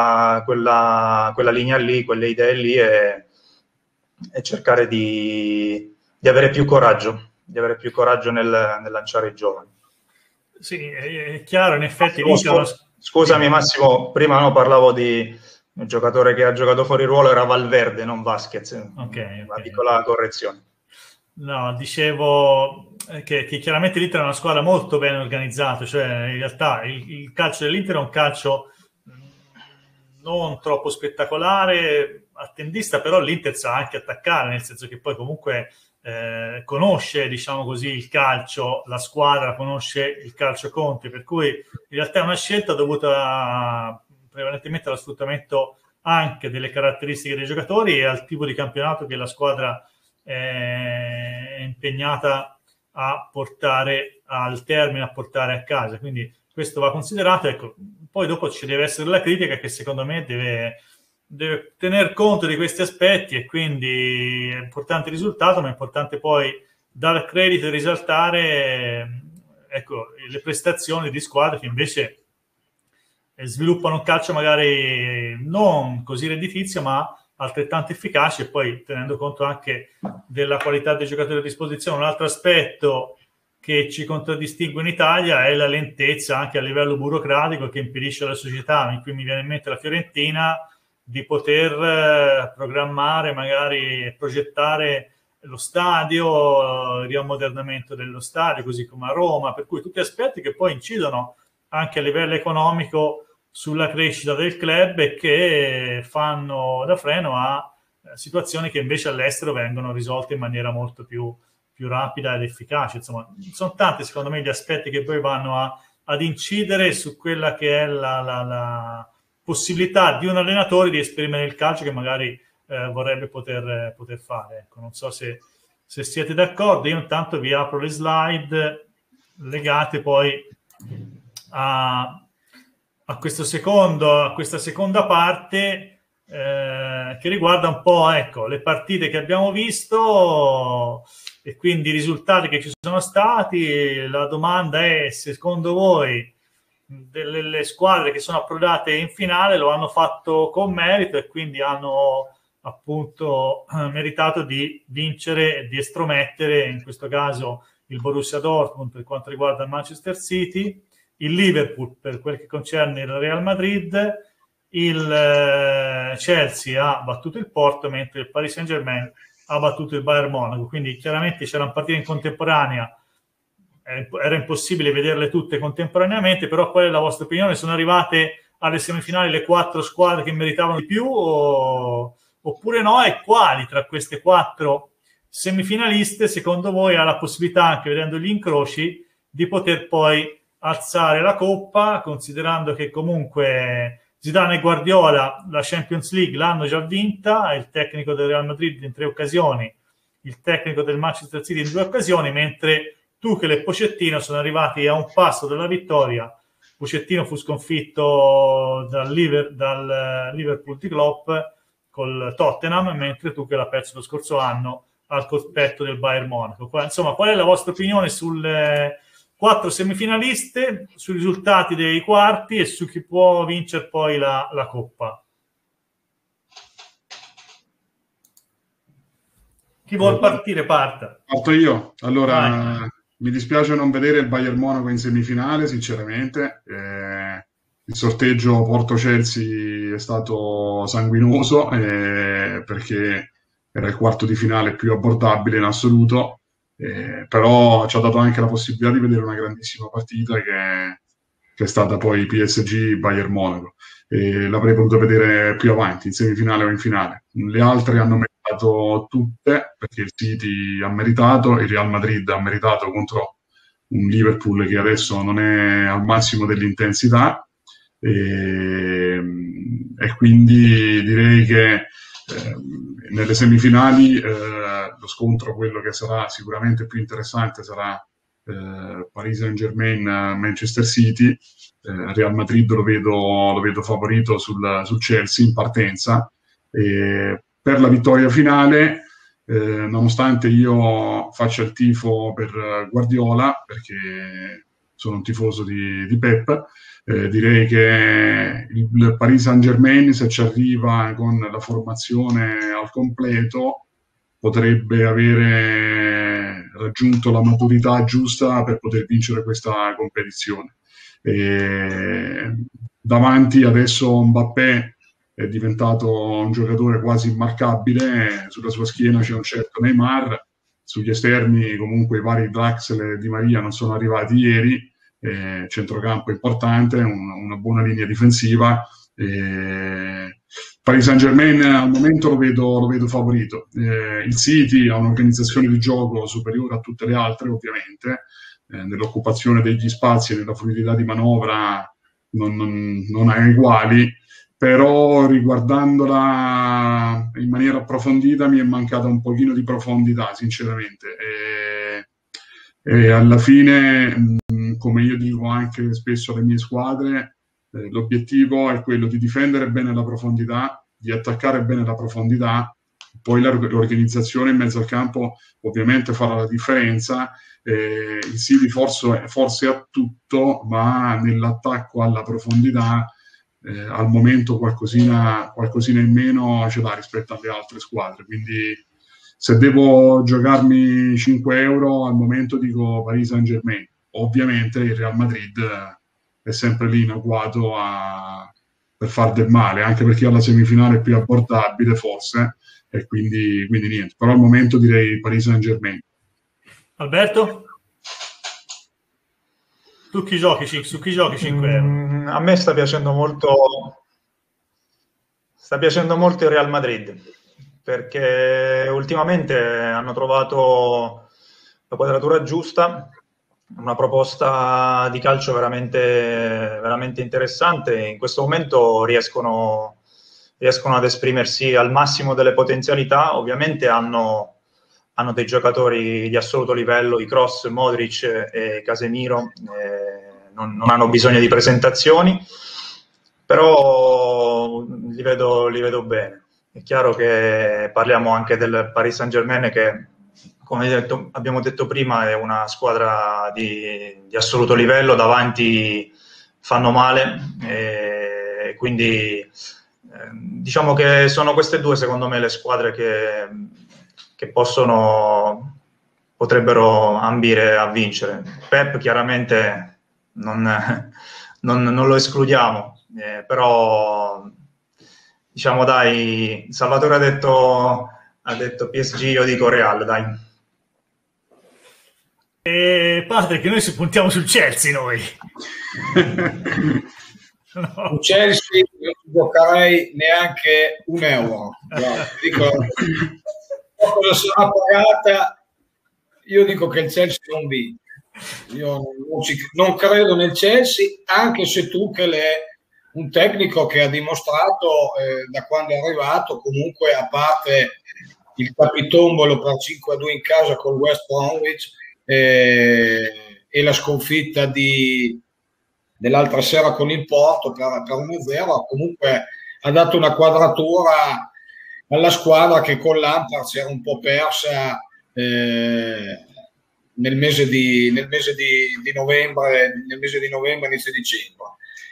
quella linea lì, quelle idee lì e cercare di avere più coraggio, nel lanciare i giovani. Sì, è chiaro, in effetti. Scusami Massimo, prima parlavo di un giocatore che ha giocato fuori ruolo, era Valverde, non Vasquez. Okay. Una piccola correzione. No, dicevo che chiaramente l'Inter è una squadra molto ben organizzata, cioè in realtà il calcio dell'Inter è un calcio non troppo spettacolare, attendista, però l'Inter sa anche attaccare, nel senso che poi comunque conosce, diciamo così, il calcio, la squadra conosce il calcio Conte, per cui in realtà è una scelta dovuta prevalentemente allo sfruttamento anche delle caratteristiche dei giocatori e al tipo di campionato che la squadra è impegnata a portare al termine, a portare a casa. Quindi questo va considerato. Ecco, poi dopo ci deve essere la critica che secondo me deve tener conto di questi aspetti, e quindi è importante il risultato, ma è importante poi dar credito e risaltare ecco, le prestazioni di squadre che invece sviluppano un calcio magari non così redditizio, ma altrettanto efficace, e poi tenendo conto anche della qualità dei giocatori a disposizione. Un altro aspetto che ci contraddistingue in Italia è la lentezza anche a livello burocratico che impedisce alla società, in cui mi viene in mente la Fiorentina, di poter programmare, magari progettare lo stadio, il riammodernamento dello stadio, così come a Roma, per cui tutti aspetti che poi incidono anche a livello economico sulla crescita del club e che fanno da freno a situazioni che invece all'estero vengono risolte in maniera molto più rapida ed efficace. Insomma, sono tanti secondo me gli aspetti che poi vanno ad incidere su quella che è la possibilità di un allenatore di esprimere il calcio che magari vorrebbe poter fare. Ecco, non so se siete d'accordo. Io intanto vi apro le slide legate poi a questa seconda parte che riguarda un po' ecco, le partite che abbiamo visto e quindi i risultati che ci sono stati. La domanda è: secondo voi delle squadre che sono approdate in finale lo hanno fatto con merito e quindi hanno appunto meritato di vincere e di estromettere, in questo caso il Borussia Dortmund per quanto riguarda il Manchester City, il Liverpool per quel che concerne il Real Madrid, il Chelsea ha battuto il Porto, mentre il Paris Saint-Germain ha battuto il Bayern Monaco. Quindi chiaramente c'erano partite in contemporanea, era impossibile vederle tutte contemporaneamente, però qual è la vostra opinione? Sono arrivate alle semifinali le 4 squadre che meritavano di più oppure no? E quali tra queste 4 semifinaliste secondo voi ha la possibilità, anche vedendo gli incroci, di poter poi alzare la coppa, considerando che comunque Zidane e Guardiola la Champions League l'hanno già vinta, il tecnico del Real Madrid in 3 occasioni, il tecnico del Manchester City in 2 occasioni, mentre Tuchel e Pochettino sono arrivati a un passo dalla vittoria. Pochettino fu sconfitto dal Liverpool di Klopp col Tottenham, mentre Tuchel ha perso lo scorso anno al cospetto del Bayern Monaco. Insomma, qual è la vostra opinione sulle 4 semifinaliste, sui risultati dei quarti e su chi può vincere poi la Coppa? Chi vuol partire parta. Parto io. Allora, mi dispiace non vedere il Bayern Monaco in semifinale, sinceramente. Il sorteggio Porto-Chelsea è stato sanguinoso, perché era il quarto di finale più abbordabile in assoluto, però ci ha dato anche la possibilità di vedere una grandissima partita che è stata poi PSG-Bayern Monaco. L'avrei potuto vedere più avanti, in semifinale o in finale. Le altre hanno meritato tutte, perché il City ha meritato, il Real Madrid ha meritato contro un Liverpool che adesso non è al massimo dell'intensità, e quindi direi che nelle semifinali lo scontro, quello che sarà sicuramente più interessante, sarà Paris Saint-Germain-Manchester City. Real Madrid lo vedo favorito sul Chelsea in partenza, per la vittoria finale, nonostante io faccia il tifo per Guardiola, perché sono un tifoso di Pep, direi che il Paris Saint-Germain, se ci arriva con la formazione al completo, potrebbe avere raggiunto la maturità giusta per poter vincere questa competizione. Davanti adesso Mbappé è diventato un giocatore quasi immarcabile, sulla sua schiena c'è un certo Neymar, sugli esterni comunque i vari Draxler e Di Maria non sono arrivati ieri, centrocampo importante, una buona linea difensiva. Paris Saint-Germain al momento lo vedo favorito. Il City ha un'organizzazione di gioco superiore a tutte le altre, ovviamente, nell'occupazione degli spazi e nella fluidità di manovra non ha uguali, però riguardandola in maniera approfondita mi è mancata un pochino di profondità, sinceramente, e alla fine, come io dico anche spesso alle mie squadre, l'obiettivo è quello di difendere bene la profondità, di attaccare bene la profondità, poi l'organizzazione in mezzo al campo ovviamente farà la differenza. Il City forse ha tutto, ma nell'attacco alla profondità al momento qualcosina in meno ce l'ha rispetto alle altre squadre, quindi se devo giocarmi 5 euro al momento dico Paris Saint-Germain. Ovviamente il Real Madrid è sempre lì in agguato per far del male, anche perché ha la semifinale più abbordabile forse, e quindi niente, però al momento direi Paris Saint-Germain. Alberto? Su chi giochi 5 euro? A me sta piacendo molto il Real Madrid, perché ultimamente hanno trovato la quadratura giusta, una proposta di calcio veramente, veramente interessante. In questo momento riescono ad esprimersi al massimo delle potenzialità. Ovviamente hanno dei giocatori di assoluto livello, i Kroos, Modric e Casemiro, non hanno bisogno di presentazioni, però li vedo bene. È chiaro che parliamo anche del Paris Saint-Germain, che, come abbiamo detto prima, è una squadra di assoluto livello, davanti fanno male, e quindi diciamo che sono queste due, secondo me, le squadre che potrebbero ambire a vincere. Pep chiaramente non lo escludiamo, però diciamo, dai, Salvatore ha detto PSG, io dico Real, dai. Patrick, noi puntiamo sul Chelsea, noi. No. Il Chelsea non giocherei neanche un euro. Dico, cosa sarà pagata? Io dico che il Chelsea non vince. Io non credo nel Chelsea, anche se Tuchel è un tecnico che ha dimostrato da quando è arrivato, comunque, a parte il capitombolo per 5-2 in casa con West Bromwich e la sconfitta dell'altra sera con il Porto per 1-0, comunque ha dato una quadratura alla squadra che con Lampard si era un po' persa nel mese di novembre, inizio dicembre.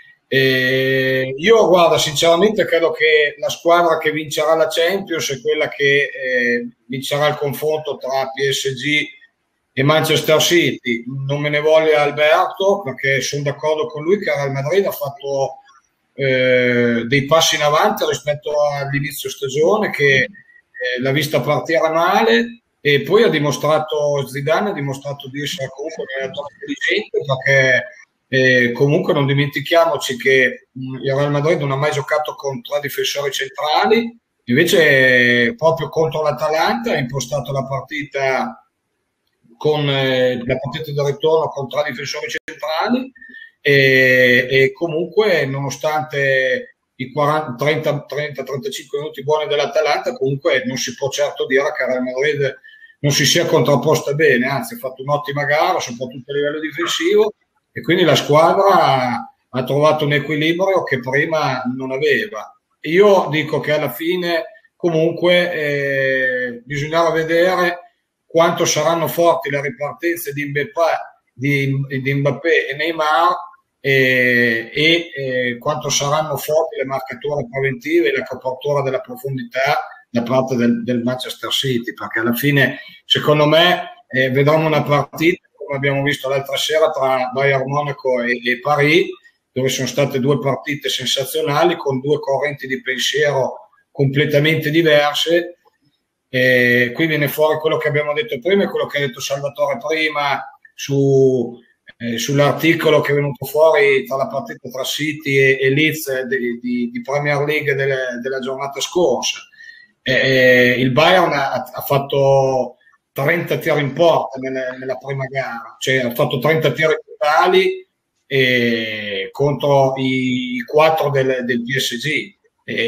Io, guarda, sinceramente credo che la squadra che vincerà la Champions è quella che vincerà il confronto tra PSG e Manchester City. Non me ne voglia Alberto, perché sono d'accordo con lui che il Real Madrid ha fatto dei passi in avanti rispetto all'inizio stagione, che l'ha vista partire male, e poi Zidane ha dimostrato di essere comunque un allenatore intelligente, perché comunque non dimentichiamoci che il Real Madrid non ha mai giocato con 3 difensori centrali, invece proprio contro l'Atalanta ha impostato la partita con la partita di ritorno con 3 difensori centrali, e comunque nonostante i 30-35 minuti buoni dell'Atalanta, comunque non si può certo dire che Real Madrid non si sia contrapposta bene, anzi ha fatto un'ottima gara soprattutto a livello difensivo, e quindi la squadra ha trovato un equilibrio che prima non aveva. Io dico che alla fine comunque bisognava vedere quanto saranno forti le ripartenze di Mbappé e Neymar, e quanto saranno forti le marcature preventive e la copertura della profondità da parte del Manchester City, perché alla fine secondo me vedremo una partita come abbiamo visto l'altra sera tra Bayern Monaco e Paris, dove sono state 2 partite sensazionali con 2 correnti di pensiero completamente diverse. Qui viene fuori quello che abbiamo detto prima e quello che ha detto Salvatore prima sull'articolo che è venuto fuori tra la partita tra City e Leeds di Premier League della giornata scorsa. Il Bayern ha fatto 30 tiri in porta nella prima gara, cioè ha fatto 30 tiri totali contro i 4 del PSG,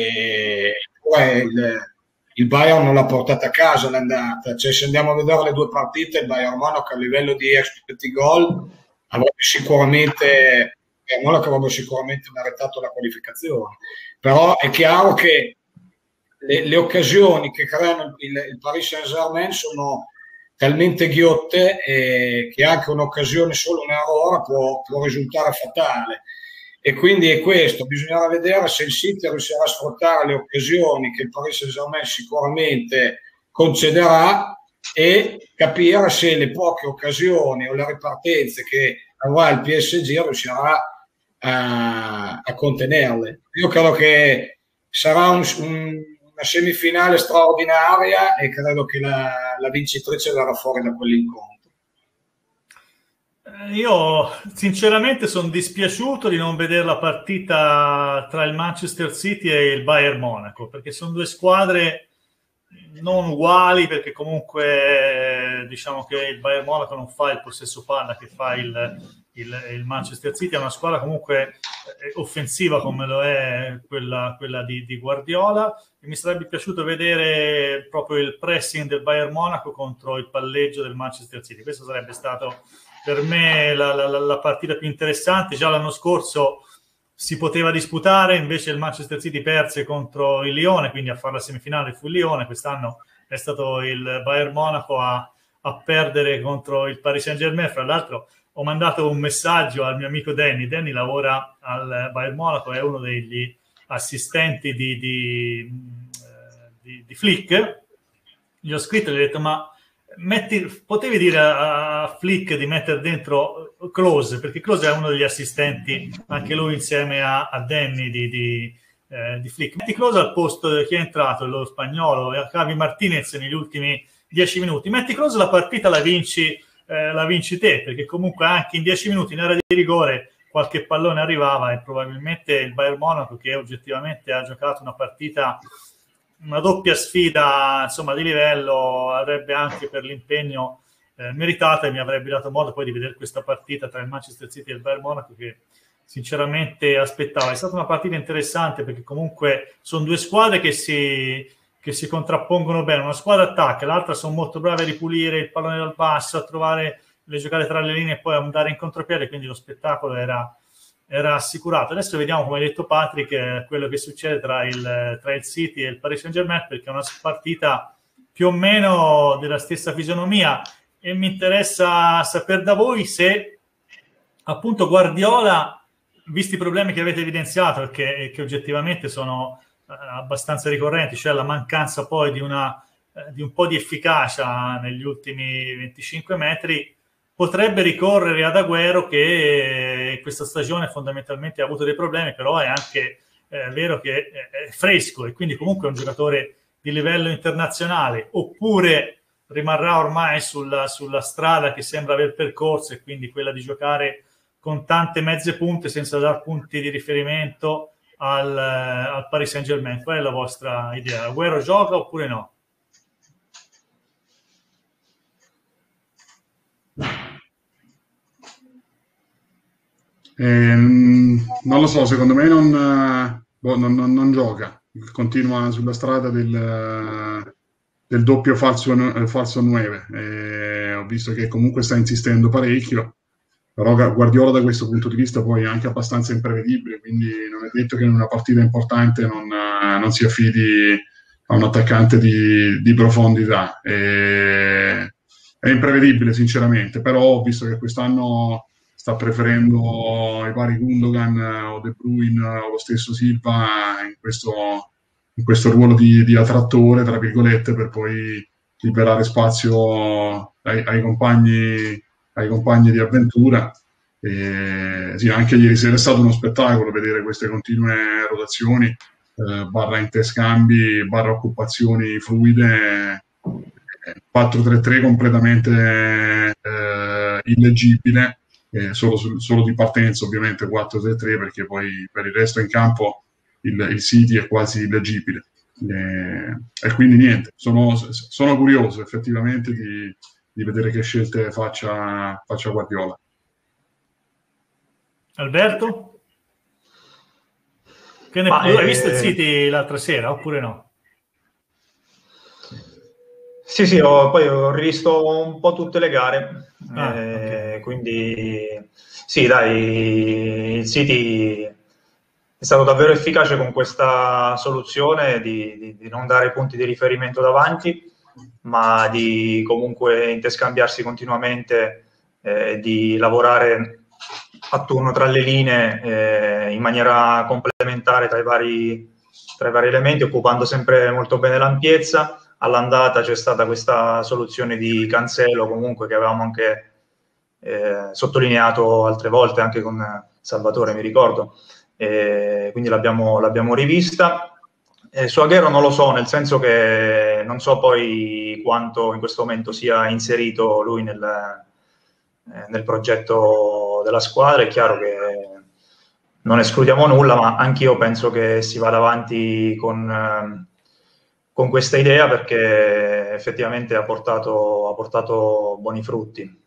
il Bayern non l'ha portata a casa l'andata. Cioè, se andiamo a vedere le 2 partite, il Bayern Monaco a livello di expected goal avrebbe sicuramente meritato la qualificazione, però è chiaro che le occasioni che creano il Paris Saint-Germain sono talmente ghiotte che anche un'occasione, solo un errore può risultare fatale, e quindi è questo, bisognerà vedere se il City riuscirà a sfruttare le occasioni che il Paris Saint-Germain sicuramente concederà, e capire se le poche occasioni o le ripartenze che avrà il PSG riuscirà a contenerle. Io credo che sarà una semifinale straordinaria, e credo che la vincitrice verrà fuori da quell'incontro. Io sinceramente sono dispiaciuto di non vedere la partita tra il Manchester City e il Bayern Monaco, perché sono 2 squadre non uguali, perché comunque diciamo che il Bayern Monaco non fa il possesso palla che fa il Manchester City, è una squadra comunque offensiva come lo è quella di Guardiola, e mi sarebbe piaciuto vedere proprio il pressing del Bayern Monaco contro il palleggio del Manchester City. Questo sarebbe stato per me la partita più interessante. Già l'anno scorso si poteva disputare, invece il Manchester City perse contro il Lione, quindi a fare la semifinale fu il Lione. Quest'anno è stato il Bayern Monaco a perdere contro il Paris Saint-Germain. Fra l'altro ho mandato un messaggio al mio amico Danny lavora al Bayern Monaco, è uno degli assistenti di Flick. Gli ho scritto e gli ho detto: ma potevi dire a Flick di mettere dentro Klose, perché Klose è uno degli assistenti, anche lui insieme a Danny di Flick. Metti Klose al posto di chi è entrato, lo spagnolo, Javi Martinez negli ultimi 10 minuti. Metti Klose, la partita la vinci te, perché comunque anche in 10 minuti in area di rigore qualche pallone arrivava, e probabilmente il Bayern Monaco, che oggettivamente ha giocato una partita, una doppia sfida insomma di livello, avrebbe anche per l'impegno meritato, e mi avrebbe dato modo poi di vedere questa partita tra il Manchester City e il Bayern Monaco, che sinceramente aspettavo. È stata una partita interessante, perché comunque sono 2 squadre che si contrappongono bene. Una squadra attacca, l'altra sono molto brave a ripulire il pallone dal basso, a trovare le giocate tra le linee e poi a andare in contropiede, quindi lo spettacolo era assicurato. Adesso vediamo, come ha detto Patrick, quello che succede tra il City e il Paris Saint-Germain, perché è una partita più o meno della stessa fisionomia, e mi interessa sapere da voi se appunto Guardiola, visti i problemi che avete evidenziato e che oggettivamente sono abbastanza ricorrenti, cioè la mancanza poi di una di un po' di efficacia negli ultimi 25 metri, potrebbe ricorrere ad Agüero, che in questa stagione fondamentalmente ha avuto dei problemi, però è anche vero che è fresco e quindi comunque è un giocatore di livello internazionale, oppure rimarrà ormai sulla strada che sembra aver percorso, e quindi quella di giocare con tante mezze punte senza dar punti di riferimento al Paris Saint-Germain. Qual è la vostra idea? Agüero gioca oppure no? Non lo so, secondo me non gioca, continua sulla strada del doppio falso 9. Ho visto che comunque sta insistendo parecchio, però Guardiola da questo punto di vista poi è anche abbastanza imprevedibile, quindi non è detto che in una partita importante non si affidi a un attaccante di profondità. È imprevedibile sinceramente, però ho visto che quest'anno sta preferendo i vari Gundogan o De Bruyne o lo stesso Silva in questo ruolo di attrattore, tra virgolette, per poi liberare spazio ai compagni di avventura. Sì, anche ieri sera è stato uno spettacolo vedere queste continue rotazioni, barra interscambi, barra occupazioni fluide, 4-3-3 completamente illeggibile. Solo di partenza ovviamente 4-3-3, perché poi per il resto in campo il City è quasi illeggibile, e quindi niente, sono curioso effettivamente di vedere che scelte faccia Guardiola. Alberto? Hai visto il City l'altra sera oppure no? Sì, poi ho rivisto un po' tutte le gare, Okay. quindi sì, dai, il City è stato davvero efficace con questa soluzione di non dare punti di riferimento davanti, ma di comunque interscambiarsi continuamente, di lavorare a turno tra le linee, in maniera complementare tra i vari elementi, occupando sempre molto bene l'ampiezza. All'andata c'è stata questa soluzione di Cancelo, comunque, che avevamo anche sottolineato altre volte, anche con Salvatore, mi ricordo, quindi l'abbiamo rivista. Su Agüero non lo so, nel senso che non so poi quanto in questo momento sia inserito lui nel progetto della squadra. È chiaro che non escludiamo nulla, ma anch'io penso che si vada avanti con questa idea, perché effettivamente ha portato buoni frutti.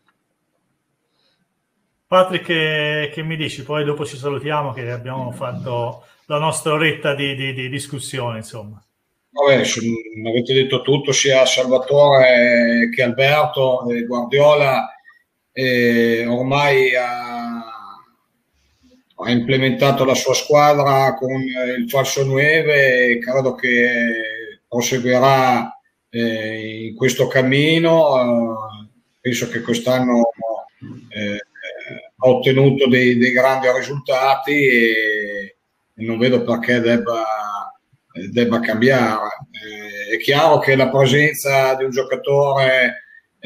Patrick, che mi dici? Poi dopo ci salutiamo, che abbiamo fatto la nostra oretta di discussione, insomma. Vabbè, avete detto tutto, sia Salvatore che Alberto. Guardiola ormai ha implementato la sua squadra con il falso 9 e credo che proseguirà in questo cammino. Penso che quest'anno ha ottenuto dei grandi risultati e non vedo perché debba cambiare. È chiaro che la presenza di un giocatore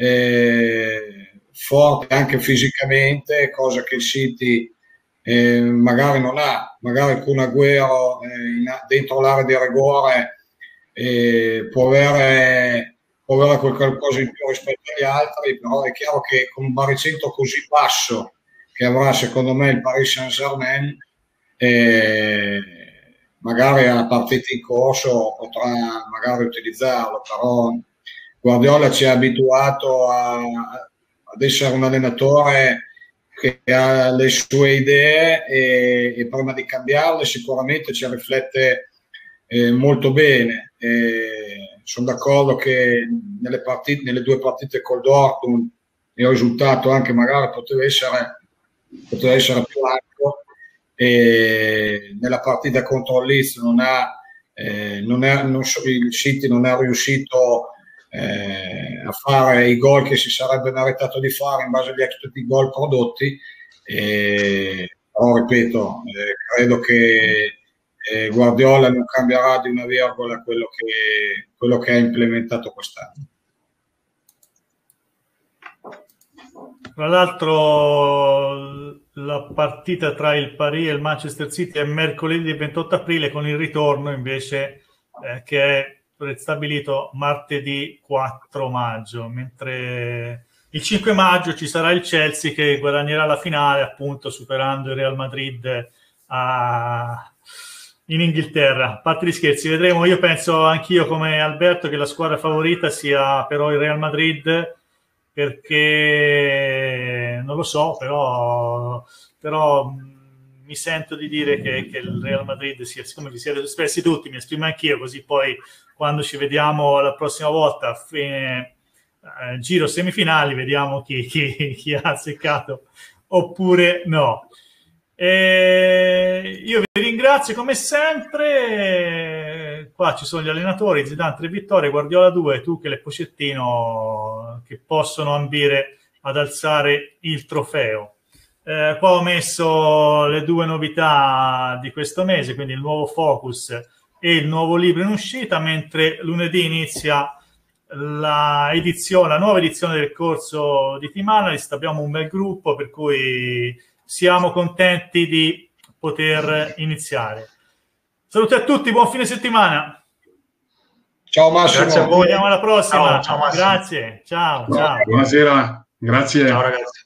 forte anche fisicamente, cosa che il City magari non ha, magari con Agüero dentro l'area di rigore può avere qualcosa in più rispetto agli altri, però è chiaro che con un baricentro così basso che avrà secondo me il Paris Saint-Germain, magari a partita in corso potrà magari utilizzarlo, però Guardiola ci ha abituato ad essere un allenatore che ha le sue idee e prima di cambiarle sicuramente ci riflette molto bene. Sono d'accordo che nelle due partite col Dortmund il risultato anche magari poteva essere più alto, e nella partita contro il Leeds il City non è riuscito a fare i gol che si sarebbe meritato di fare in base agli expected gol prodotti, però ripeto, credo che Guardiola non cambierà di una virgola quello che ha implementato quest'anno. Tra l'altro la partita tra il Paris e il Manchester City è mercoledì 28 aprile con il ritorno invece che è prestabilito martedì 4 maggio, mentre il 5 maggio ci sarà il Chelsea che guadagnerà la finale appunto superando il Real Madrid in Inghilterra. A parte gli scherzi, vedremo. Io penso anch'io come Alberto che la squadra favorita sia però il Real Madrid, perché non lo so, però mi sento di dire che il Real Madrid sia, siccome vi siete espressi tutti, mi esprimo anch'io, così poi quando ci vediamo la prossima volta a fine giro semifinali vediamo chi ha azzeccato oppure no. Io vi ringrazio come sempre. Qua ci sono gli allenatori: Zidane 3 vittorie, Guardiola 2, Tuchel e Pochettino che possono ambire ad alzare il trofeo. Qua ho messo le 2 novità di questo mese, quindi il nuovo Focus e il nuovo libro in uscita, mentre lunedì inizia la nuova edizione del corso di Team Analyst. Abbiamo un bel gruppo, per cui siamo contenti di poter iniziare. Saluti a tutti, buon fine settimana. Ciao Massimo. Grazie a voi. Ci vediamo alla prossima. Ciao, Grazie. Ciao. Buonasera. Grazie. Ciao ragazzi.